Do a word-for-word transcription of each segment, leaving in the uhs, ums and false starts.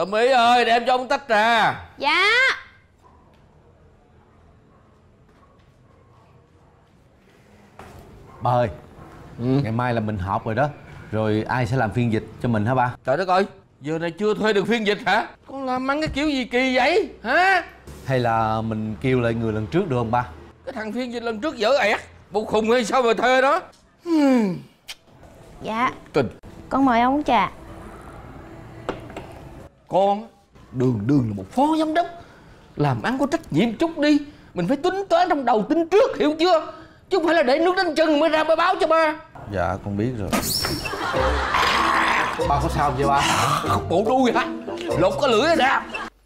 Thơm Mỹ ơi, đem cho ông tách trà. Dạ. Ba ơi, ừ. ngày mai là mình họp rồi đó. Rồi ai sẽ làm phiên dịch cho mình hả ba? Trời đất ơi, giờ này chưa thuê được phiên dịch hả? Con làm ăn cái kiểu gì kỳ vậy hả? Hay là mình kêu lại người lần trước được không ba? Cái thằng phiên dịch lần trước dở ẹt, bộ khùng hay sao mà thuê đó? Dạ. Tình. Con mời ông uống trà. Con đường đường là một phó giám đốc, làm ăn có trách nhiệm chút đi. Mình phải tính toán trong đầu, tính trước, hiểu chưa? Chứ không phải là để nước đến chân mới ra mới báo cho ba. Dạ con biết rồi. Ba có sao không vậy ba? Khóc bộ đuôi hả? Lột cái lưỡi ra.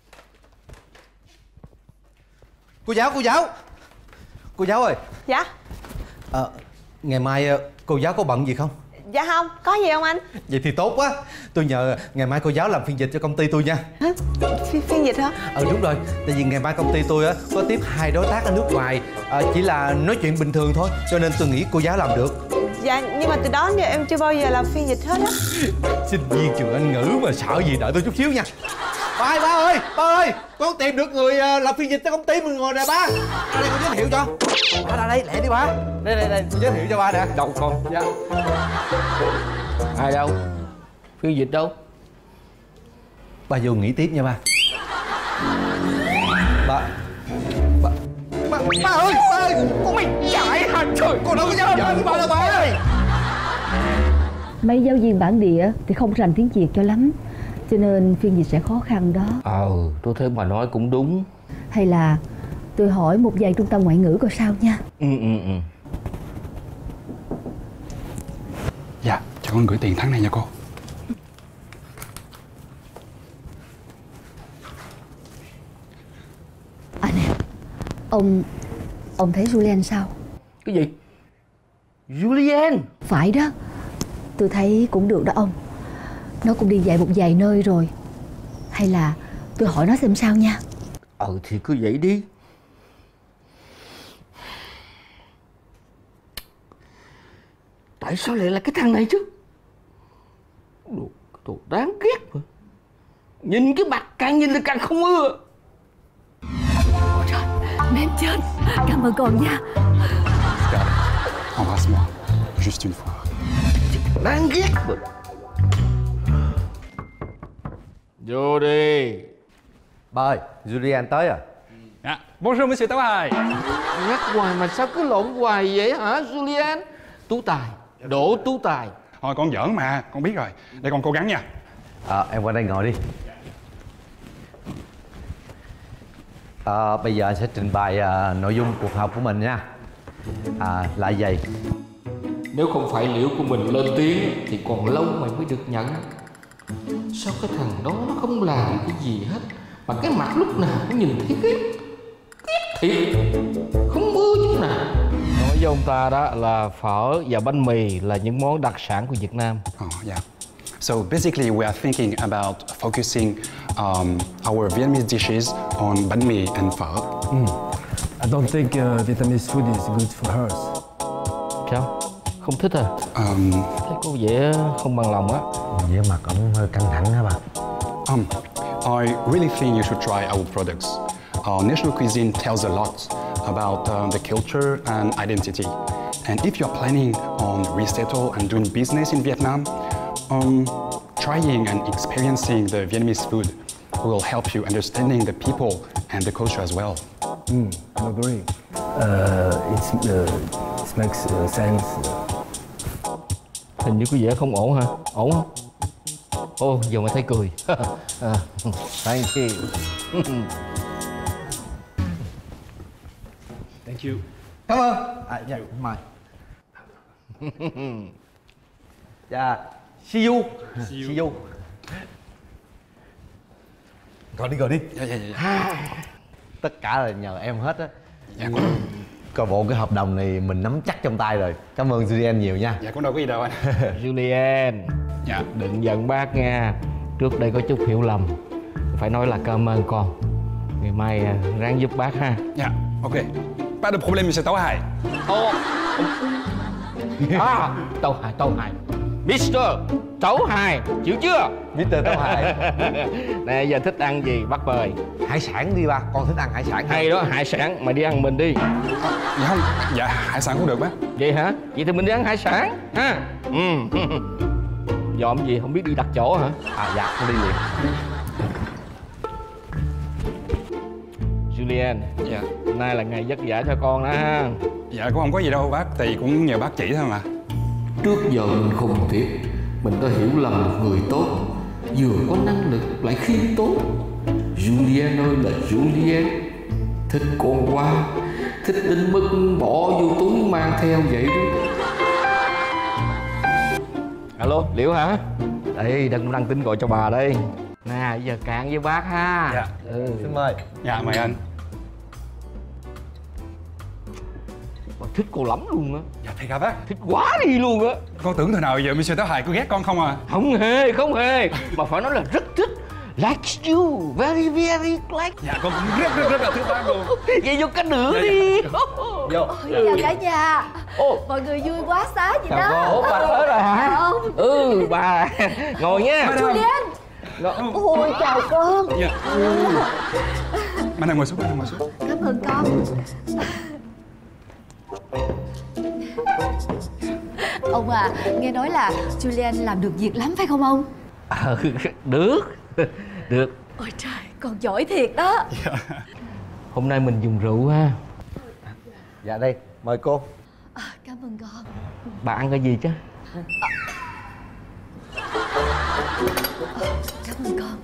Cô giáo, cô giáo Cô giáo ơi. Dạ. à, Ngày mai cô giáo có bận gì không? Dạ không, có gì không anh? Vậy thì tốt quá. Tôi nhờ ngày mai cô giáo làm phiên dịch cho công ty tôi nha. Hả? Phiên, phiên dịch hả? Ừ đúng rồi. Tại vì ngày mai công ty tôi á có tiếp hai đối tác ở nước ngoài, à, chỉ là nói chuyện bình thường thôi, cho nên tôi nghĩ cô giáo làm được. Dạ, nhưng mà từ đó giờ em chưa bao giờ làm phiên dịch hết á. Sinh viên trường Anh ngữ mà sợ gì, đợi tôi chút xíu nha. Ba ơi, ba ơi, ba ơi, con tìm được người làm phiên dịch cho công ty mình rồi nè ba. Ra đây con giới thiệu cho. Ba ra đây, lẹ đi ba. Đây, đây, đây, tôi giới thiệu cho ba nè. Đâu con? Dạ. Ai đâu? Phiên dịch đâu? Ba vô nghỉ tiếp nha ba. Ba Ba Ba, ba ơi, ba ơi, con mày chạy hả? Trời, con đâu có dám với ba đâu ba ơi. Mấy giáo viên bản địa thì không rành tiếng Việt cho lắm, cho nên phiên dịch sẽ khó khăn đó. Ờ, tôi thấy bà nói cũng đúng. Hay là tôi hỏi một vài trung tâm ngoại ngữ coi sao nha. Ừ, ừ, ừ. Dạ, cho con gửi tiền tháng này nha cô. À nè, ông ông thấy Julian sao? Cái gì? Julian? Phải đó, tôi thấy cũng được đó ông. Nó cũng đi dạy một vài nơi rồi. Hay là tôi hỏi nó xem sao nha. Ừ thì cứ vậy đi. Tại sao lại là cái thằng này chứ? Đồ, đồ đáng ghét mà. Nhìn cái mặt càng nhìn là càng không ưa. Ôi trời, mềm chết. Cảm ơn con nha. Embrasse-moi, juste une fois. Đáng ghét mà. Vô đi. Ba ơi, Julian tới à? Ah, bonjour monsieur Tấu Hải. Nhắc hoài mà sao cứ lộn hoài vậy hả Julian? Tú Tài, Đỗ Tú Tài. Thôi con giỡn mà, con biết rồi. Để con cố gắng nha. À, em qua đây ngồi đi. À, bây giờ anh sẽ trình bày à, nội dung cuộc họp của mình nha. À, là vậy. Nếu không phải liễu của mình lên tiếng thì còn lâu mày mới được nhận. Sao cái thằng đó nó không làm cái gì hết mà cái mặt lúc nào cũng nhìn thấy ghét. Ghét thiệt. Không ưa chút nào. Nói với ông ta đó là phở và bánh mì là những món đặc sản của Việt Nam. Oh, yeah. So basically we are thinking about focusing um, our Vietnamese dishes on bánh mì and phở. Mm. I don't think uh, Vietnamese food is good for hers. Sao? Không thích à? Um, Thấy có vẻ không bằng lòng á. Vẻ mặt ổng hơi căng thẳng hả bà? um, I really think you should try our products. Our national cuisine tells a lot about uh, the culture and identity. And if you're planning on resettle and doing business in Vietnam, um, trying and experiencing the Vietnamese food will help you understanding the people and the culture as well. Mm, I agree. Uh, it's, uh, it makes uh, sense. Hình như có vẻ không ổn hả? Ổn không? Ô, giờ mà thấy cười. À, thank you. Thank you. Cảm ơn. À, dạ, mời. Dạ, see you. See you. Gọi đi, gọi đi. Dạ, dạ, dạ. Tất cả là nhờ em hết á. Dạ, con, Coi bộ cái hợp đồng này mình nắm chắc trong tay rồi. Cảm ơn Julian nhiều nha. dạ, con đâu có gì đâu anh. Julian, Dạ. đừng giận bác nha. Trước đây có chút hiểu lầm. Phải nói là cảm ơn con. Ngày mai ráng giúp bác ha. Dạ, ok. Pas de problème monsieur Tấu Hải. Ô, à, Tấu Hải, Tấu Hải. mister Tấu Hải, chịu chưa? mít tơ Tấu Hài. Nè giờ thích ăn gì bắt mời. Hải sản đi ba, con thích ăn hải sản. Hay đó, hải sản, mày đi ăn mình đi. Dạ không, dạ hải sản cũng được bác. Vậy hả? Vậy thì mình đi ăn hải sản ha. Ừ. Dọn gì không biết đi đặt chỗ hả? À dạ, con đi liền. Julian, Dạ. hôm nay là ngày vất vả cho con đó ha. Dạ cũng không có gì đâu bác, thì cũng nhờ bác chỉ thôi mà. Trước giờ mình khùng thiệt, mình có hiểu lầm một người tốt, vừa có năng lực lại khiêm tốn. Julian ơi là Julian, thích con quá, thích đến mức bỏ vô túi mang theo vậy đó. Alo, Liễu hả? Đây, đang đăng tin gọi cho bà đây. Nè, giờ cạn với bác ha. Dạ. Ừ. Xin mời. Dạ mời anh. Bà thích cô lắm luôn á. Dạ thiệt hả bác? Thích quá đi luôn á. Con tưởng thời nào giờ mít-tơ Tấu Hài cứ ghét con không à? Không hề, không hề. Bà phải nói là rất thích. Like you, very very like. Dạ con cũng rất rất rất là thích bác luôn. Vậy vô cái nữa đi. Vô. Chào cả nhà. Ồ, Mọi người vui quá xá gì Chào đó. cô. ủa bà tới rồi hả? Chào ông. Ừ, bà. Ngồi nha. Julian. Ôi chào con. Dạ. Bạn nào ngồi xuống, bạn nào ngồi xuống. Cảm ơn con. Ông à, nghe nói là Julian làm được việc lắm phải không ông? Ờ, được. Được. Ôi trời, con giỏi thiệt đó. Hôm nay mình dùng rượu ha. Dạ đây, mời cô. À, cảm ơn con. Bà ăn cái gì chứ? Cảm ơn con.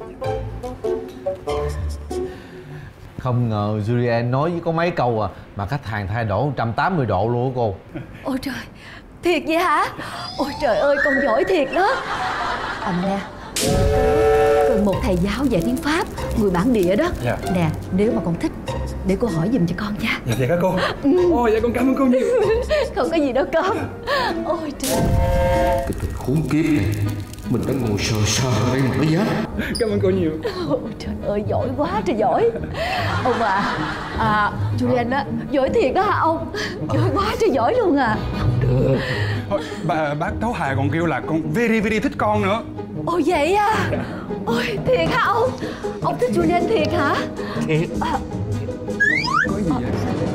Không ngờ Julian nói với có mấy câu à mà khách hàng thay đổi một trăm tám mươi độ luôn á cô. Ôi trời, thiệt vậy hả? Ôi trời ơi, con giỏi thiệt đó. Ông nè, cần một thầy giáo dạy tiếng Pháp, người bản địa đó. Dạ. Nè, nếu mà con thích, để cô hỏi giùm cho con nha. Dạ thiệt hả cô? Ôi dạ con cảm ơn cô nhiều. Không có gì đâu con. Ôi trời. Cái thằng khốn kiếp này, mình đã ngồi sờ sờ ở đây mà nó dám. Cảm ơn cô nhiều. Ôi trời ơi, giỏi quá trời giỏi. Ông à, à Julian á, giỏi thiệt đó hả ông? Giỏi quá trời giỏi luôn à. Được. Thôi, bà, bác Tấu Hài còn kêu là con very very thích con nữa. Ôi vậy à? Ôi thiệt hả ông? Ông thích Julian thiệt hả? Thiệt. À, Có gì vậy?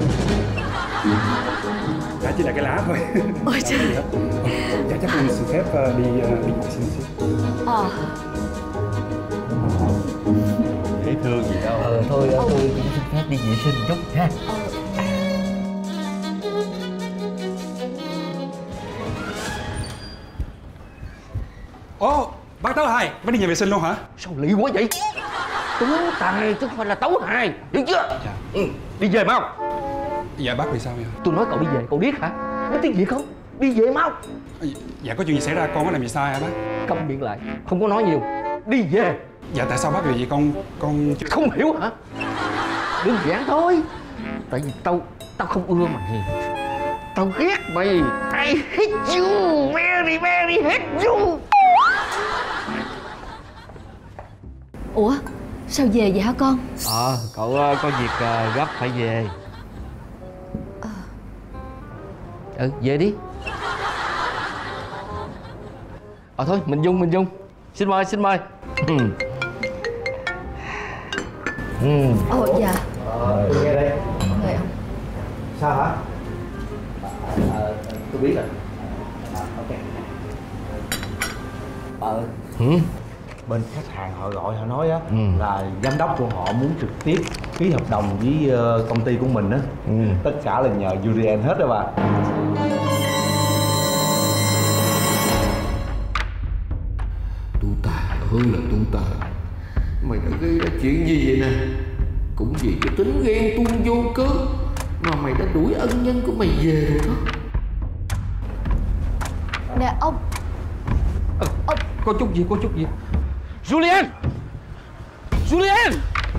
Đã chỉ là cái lá thôi. ôi trời. Chắc chắc mình xin phép uh, đi uh, đi vệ sinh xíu. À, Dễ thương gì đâu. Ờ, thôi tôi cũng xin phép đi vệ sinh chút ha. Ồ, bác Tấu Hài, bác đi nhà vệ sinh luôn hả? Sao lì quá vậy? Tú Tài chứ không phải là Tấu Hài, hiểu chưa? Dạ. Ừ, đi về mau. Dạ bác vì sao vậy? Tôi nói cậu đi về, cậu biết hả? Biết tiếng Việt không? Đi về mau. Dạ có chuyện gì xảy ra, con có làm gì sai hả bác? Câm miệng lại, không có nói nhiều. Đi về. Dạ tại sao bác vì vậy con con chưa... Không hiểu hả? Đơn giản thôi. Tại vì tao tao không ưa mày. Tao ghét mày. I hate you, very very hate you. ủa, sao về vậy hả con? Ờ, à, cậu uh, có việc uh, gấp phải về. À. Ừ, về đi. Ờ thôi, mình Dung, mình Dung. Xin mời, xin mời. Ừ. Ừ. Ồ, dạ. Ờ, nghe đây. Mời ông. Sao hả? À, tôi biết rồi. À, ok. Ờ. Ừ. Bên khách hàng họ gọi họ nói á Ừ. là giám đốc của họ muốn trực tiếp ký hợp đồng với uh, công ty của mình á. Ừ. Tất cả là nhờ Julian hết đó bà. Tu Tài ơi là Tu Tài, mày đã gây ra chuyện gì vậy nè? Cũng vì cái tính ghen tuông vô cớ mà mày đã đuổi ân nhân của mày về rồi đó. Nè ông. À, ông có chút gì, có chút gì. Julian, Julian.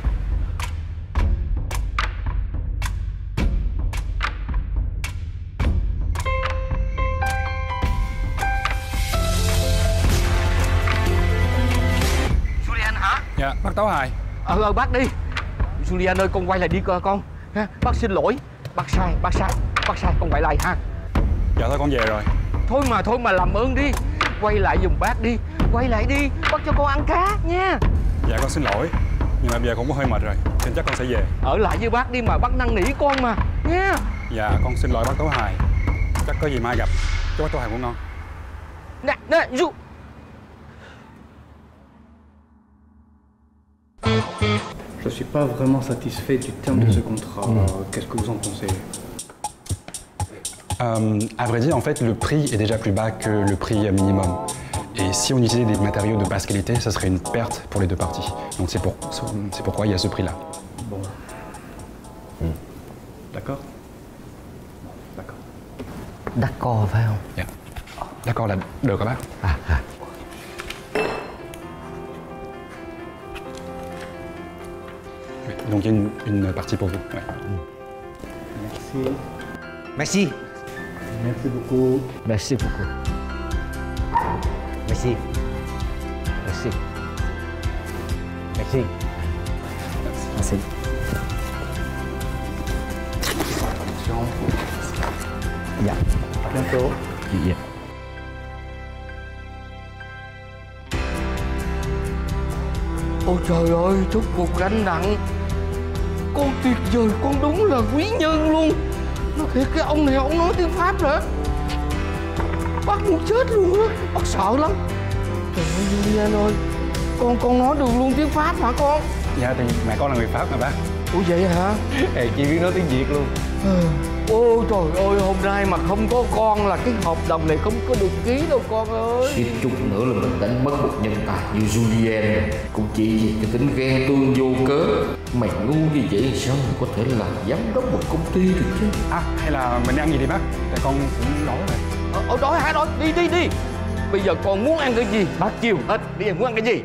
Julian hả? Dạ, bác Tấu Hài. Ờ, ờ bác đi. Julian ơi, con quay lại đi coi con ha. Bác xin lỗi, bác sai, bác sai, bác sai, con quay lại ha. Dạ thôi con về rồi. Thôi mà, thôi mà làm ơn đi. Quay lại giùm bác đi. quay lại đi, bắt cho con ăn cá nha. Dạ con xin lỗi, nhưng mà bây giờ cũng có hơi mệt rồi, nên chắc con sẽ về. Ở lại với bác đi mà, bác năn nỉ con mà nha. Dạ con xin lỗi bác Tố Hài, chắc có gì mai gặp. Chúc bác Tố Hài ngủ ngon. Nè, nè, Du. Je suis pas vraiment satisfait du terme de ce contrat. Euh, Qu'est-ce que vous en pensez? Euh, à vrai dire, en fait, le prix est déjà plus bas que le prix minimum. Et si on utilisait des matériaux de basse qualité, ça serait une perte pour les deux parties. Donc c'est pour, c'est pourquoi il y a ce prix-là. Bon. Ừ. D'accord. D'accord. D'accord phải không? Dạ. D'accord là được các bác. À, à. Donc il y a une, une partie pour vous. Ouais. Merci. Merci. Merci beaucoup. Merci beaucoup. Merci. Merci. Merci. Merci. Attention. Dạ. À bientôt. Dạ. Ôi trời ơi, chút cuộc gánh nặng. Con tuyệt vời, con đúng là quý nhân luôn. Nó thiệt, cái ông này ông nói tiếng Pháp nữa. Bác muốn chết luôn á, bác sợ lắm. Trời ơi Julian ơi, con con nói được luôn tiếng Pháp hả con? Dạ thì mẹ con là người Pháp mà bác. Ủa vậy hả? Ê, chị biết nói tiếng Việt luôn. Ôi trời ơi, hôm nay mà không có con là cái hợp đồng này không có được ký đâu con ơi. Suýt chút nữa là mình đánh mất một nhân tài như Julian. Cũng chỉ vì cái tính ghen tuông vô cớ. Mày ngu như vậy sao mày có thể làm giám đốc một công ty được chứ? À hay là mình đi ăn gì đi bác? Tại con cũng đói rồi. Ờ, đói hả đói, đi đi đi. Bây giờ con muốn ăn cái gì, bác chiều hết. Đi em muốn ăn cái gì?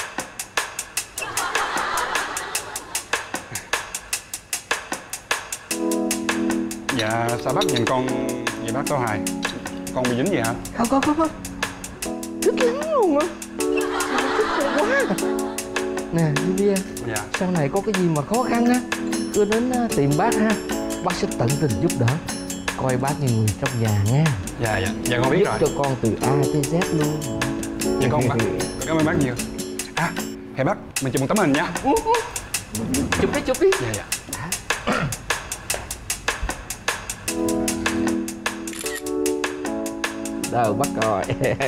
Dạ sao bác nhìn con vậy bác Tố Hài? Con bị dính gì hả? Không không không không. Thích lắm luôn á. Thích quá. Nè Julia, Dạ. sau này có cái gì mà khó khăn á, cứ đến tìm bác ha. Bác sẽ tận tình giúp đỡ. Coi bác như người trong nhà nha. Dạ dạ, dạ con biết giúp rồi. cho con từ A tới Z luôn. Dạ con bác, cảm ơn bác nhiều. À, hẹn bác, mình chụp một tấm hình nha. Chụp đi, chụp đi. Dạ dạ. Đâu bắt coi.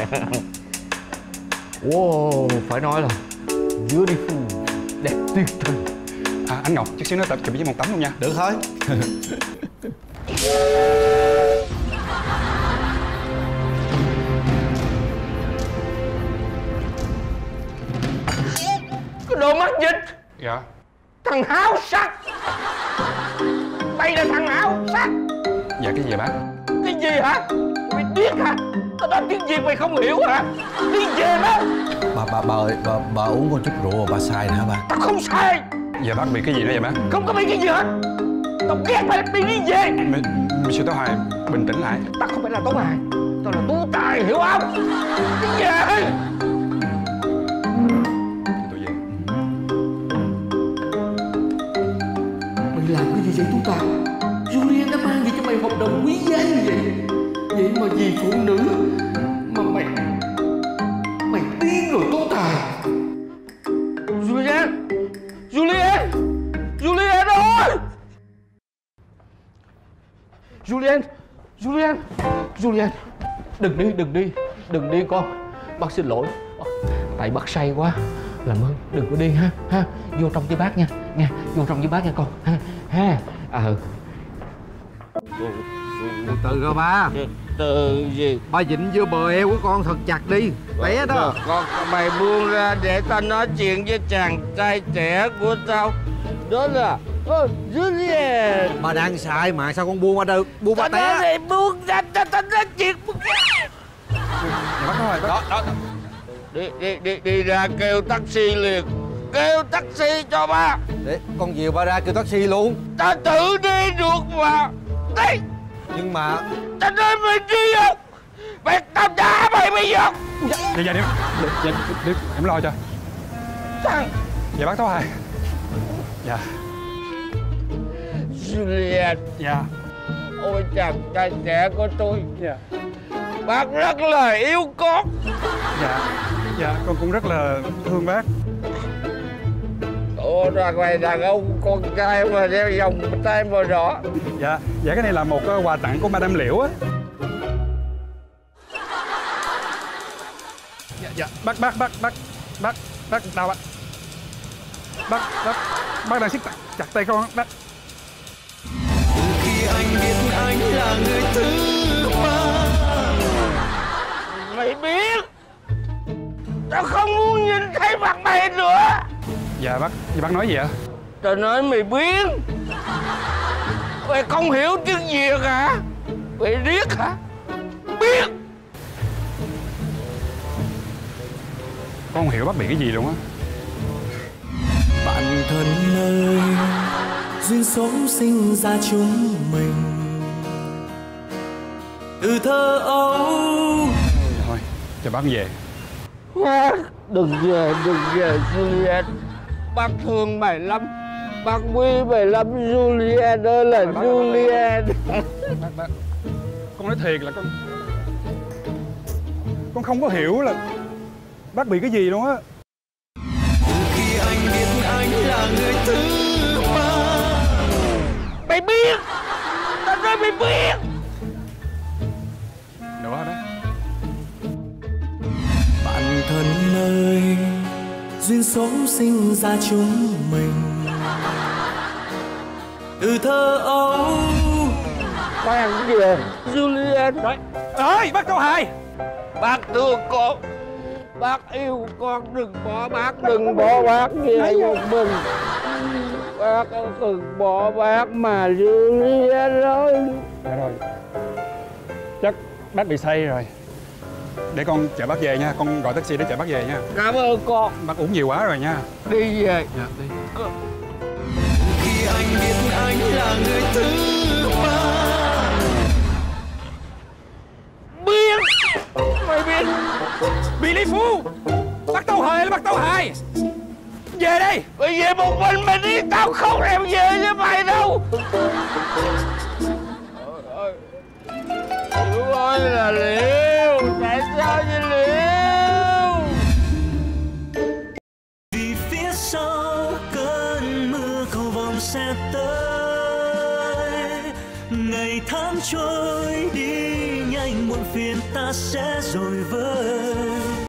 Wow, phải nói là beautiful, đẹp tuyệt tình. À, anh Ngọc, chút xíu nữa tập chụp với một tấm luôn nha. Được thôi. Cái đồ mắt dịch. Dạ. Thằng háo sắc. Đây là thằng háo sắc. Dạ cái gì bác? Cái gì hả? Mày điếc hả? Tao nói tiếng Việt mày không hiểu hả? Đi về đó. Bà, bà, bà ơi, bà, bà uống con chút rượu bà sai nè hả bà? Tao không sai. Dạ bác bị cái gì đó vậy bác? Không có bị cái gì hết. Tao ghét mày, đi đi về. Monsieur Tố Hài, bình tĩnh lại. Tao không phải là Tố Hài. Tao là Tú Tài, hiểu không? Đi về. Tôi về. Mày làm cái gì vậy Tú Tài? Julian đã mang gì cho mày hợp đồng quý giá như vậy? Vậy mà vì phụ nữ mà mày mày điên rồi Tú Tài. Julian, Julian, Julian ơi! Julian, Julian, Julian, đừng đi, đừng đi, đừng đi con. Bác xin lỗi. Tại bác say quá. Làm ơn, đừng có đi ha, ha. Vô trong với bác nha, nha. Vô trong với bác nha con, ha, ha. Ờ. Từ từ rồi ba. Từ gì? Ba dịnh vô bờ eo của con thật chặt đi. Té đó. Con mày buông ra để tao nói chuyện với chàng trai trẻ của tao. Đó là oh, Julian. Ba đang sai mà sao con buông ba được? Buông ba té. Tao nói buông ra, tao tao nói chuyện. Dạ bác ơi, bác. Đó, đó. Đi, đi, đi, đi ra kêu taxi liền. Kêu taxi cho ba. Để con dìu ba ra kêu taxi luôn. Tao tự đi được mà. Đi. Nhưng mà Tao nói mày đi không? Mày tao đá mày bây giờ. Dạ dạ đi. Dạ đi, em lo cho. Thằng Dạ bác Tố Hài. Dạ. Julian. Dạ. Ôi chàng trai trẻ của tôi. Dạ. Bác rất là yêu con. Dạ. Dạ, con cũng rất là thương bác. Ủa ra ngoài đàn ông con trai mà đeo vòng tay màu đỏ. Dạ, dạ cái này là một uh, quà tặng của Madame Liễu á. Dạ, dạ, bác, bác, bác, bác, bác, bác, đau bác. Bác, bác, bác đang siết chặt, chặt tay con, bác. Từ khi anh biết anh là người thứ ba. Mày biết tao không muốn nhìn thấy mặt mày nữa. Dạ bác, gì bác nói gì ạ? Tao nói mày biết. Mày không hiểu tiếng Việt hả? Mày điếc hả? Biết. Con không hiểu bác bị cái gì luôn á. Bạn thân ơi, duyên số sinh ra chúng mình từ thơ ấu. Thôi, cho bác về. Đừng về, đừng về Juliet. Bác thương mày lắm. Bác quý mày lắm Juliet ơi là Juliet. Bác, bác, con nói thiệt là con Con không có hiểu là bác bị cái gì luôn á. Từ khi anh biết anh là người thứ ba. Mày biết. Tao nói mày biết. Nữa đó. Bạn thân ơi, duyên số sinh ra chúng mình từ thơ ấu. Khoan kìa Juliet. Đấy. Ơi, bác Câu Hài. Bác thương con. Bác yêu con. Đừng bỏ bác. Đừng bỏ bác về một mình. Bác đừng bỏ bác mà Juliet ơi. Dạ rồi. Chắc bác bị say rồi. Để con chở bác về nha. Con gọi taxi để chở bác về nha. Cảm ơn con. Bác uống nhiều quá rồi nha. Đi về. Dạ, đi. Khi anh biết anh là người thứ ba. Biết. Mày biết. Bị Lý Phu. Bác Tâu Hề là bác Tâu Hề. Về đây. Mày về một mình mày đi. Tao không thèm về với mày đâu. Liễu ơi là Liễu. Tại sao vậy Liễu? Vì phía sau cơn mưa cầu vồng sẽ tới. Ngày tháng trôi đi nhanh, muộn phiền ta sẽ rồi vơi.